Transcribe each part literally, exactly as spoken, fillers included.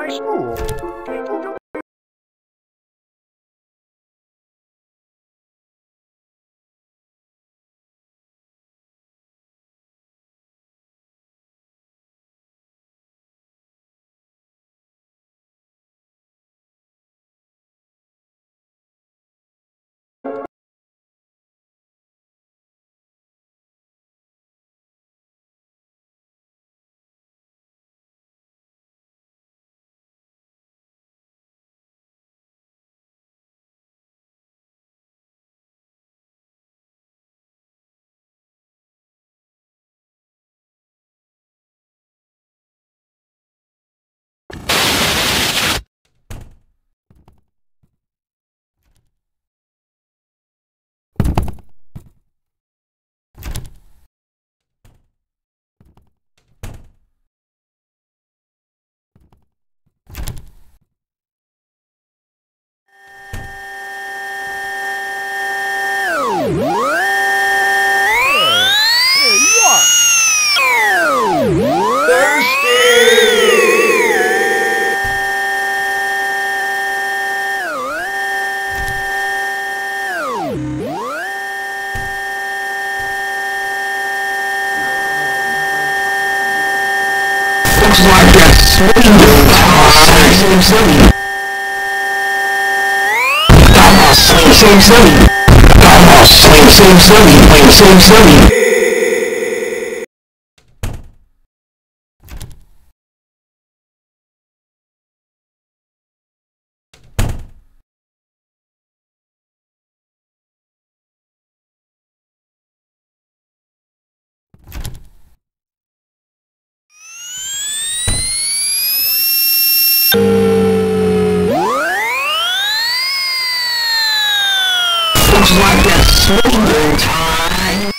my school. People don't like a swinging time. Come on, swing, swing, swing. Come on, swing, swing, swing, swing, swing, swing. Looks like a swinging time.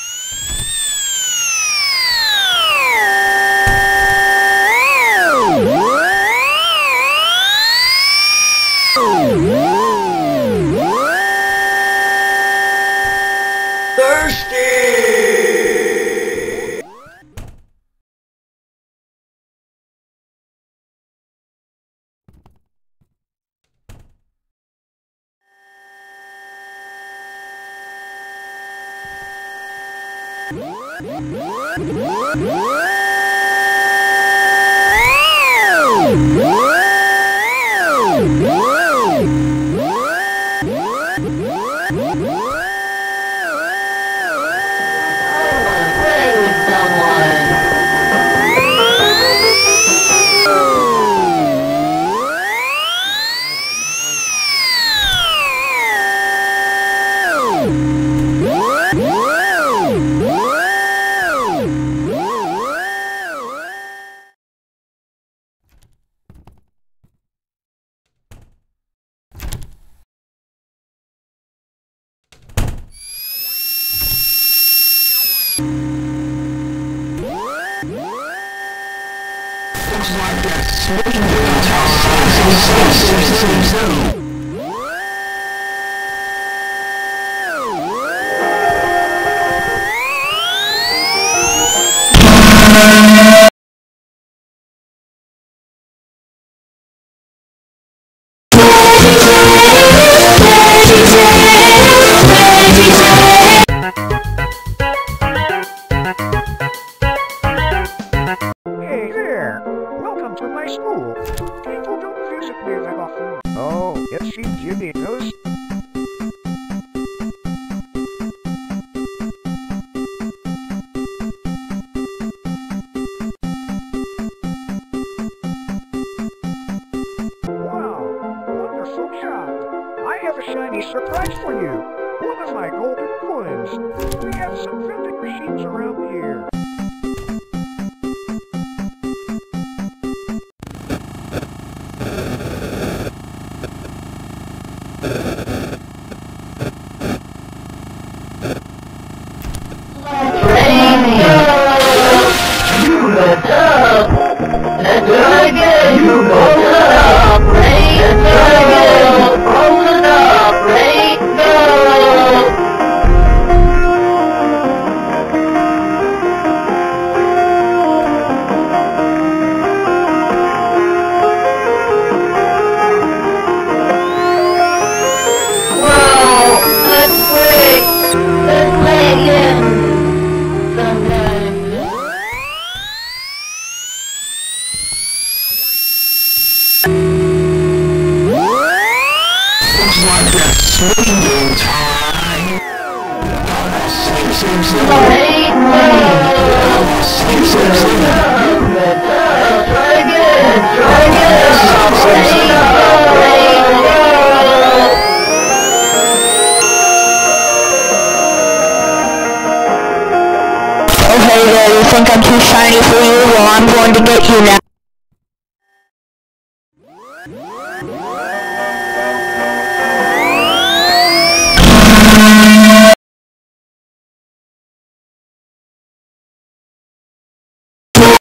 Looks like a swinging time. Hey there! Welcome to my school. People don't visit me that often. Oh, it seems you need those. Wow, wonderful job. I have a shiny surprise for you. One of my golden coins. We have some vending machines around here. same, same. Same, same, same. Try again, try again. Oh hey there, you think I'm too shiny for you? Well, I'm going to get you now.